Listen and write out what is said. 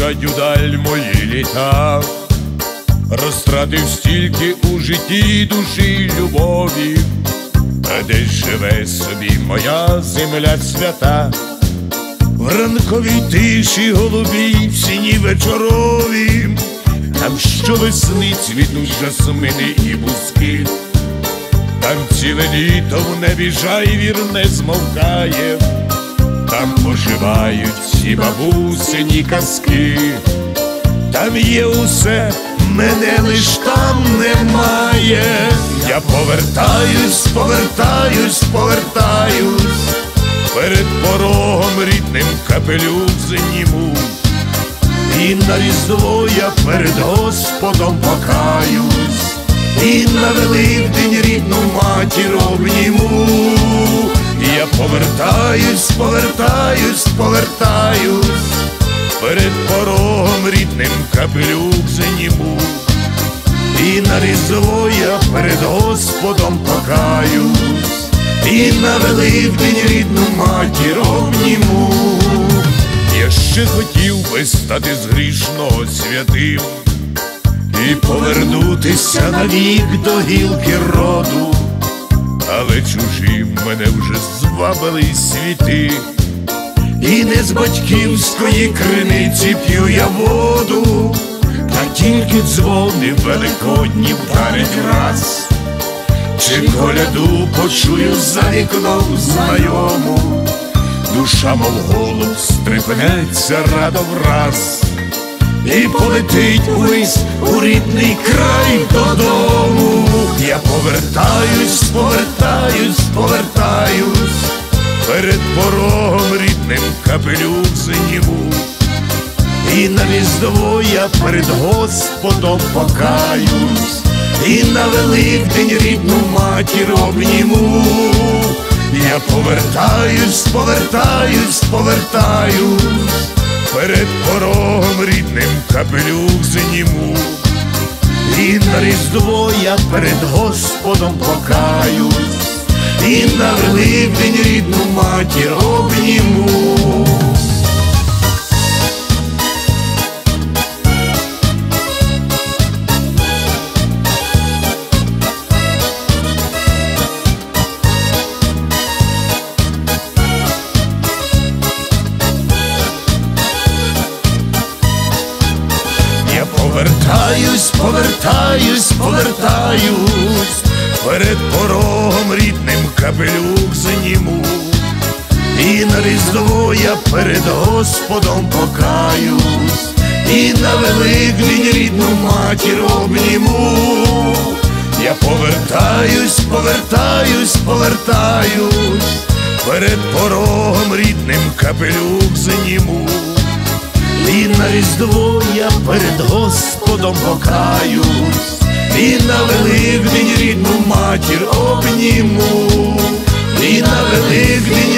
Глядь удаль мої літа, розтратив стільки у житті душі й любові, а десь живе собі моя земля свята. В ранковій тиші голубій, в сіні вечорові, там щовесни цвітуть жасмини і бузки, там ціле літо в небі жайвір не змовкає, там поживають всі бабусині казки. Там є усе, мене лиш там немає. Я повертаюсь, повертаюсь, повертаюсь, перед порогом рідним капелюх зніму, і на Різдво я перед Господом покаюсь, і на Великдень рідну матір обніму. Я повертаюсь, повертаюсь, повертаюсь, перед порогом рідним капелюх зніму, і на Різдво я перед Господом покаюсь, і на Великдень рідну матір обніму. Я ще хотів би стати з грішного святим і повернутися навік до гілки роду, але чужі мене вже звабили світи, і не з батьківської криниці п'ю я воду, та тільки дзвони великодні вдарять раз, чи коляду почую за вікном знайому, душа мов голуб стрепенеться радо враз, і полетить увесь у рідний край додому. Я повертаюсь, повертаюсь, повертаюсь, перед порогом рідним капелюх зніму, і на Різдво я перед Господом покаюсь, і на Великдень рідну матір обніму. Я повертаюсь, повертаюсь, повертаюсь, перед порогом рідним капелюх зніму, і на Різдво я перед Господом покаюсь, і на Великдень рідну матір обніму. Повертаюсь, повертаюсь, повертаюсь, перед порогом рідним капелюх зніму, і на Різдво я перед Господом покаюсь, і на Великдень рідну матір обніму. Я повертаюсь, повертаюсь, повертаюсь, перед порогом рідним капелюх зніму, і на Різдво я перед Господом покаюсь, і на Великдень рідну матір обніму, і на Великдень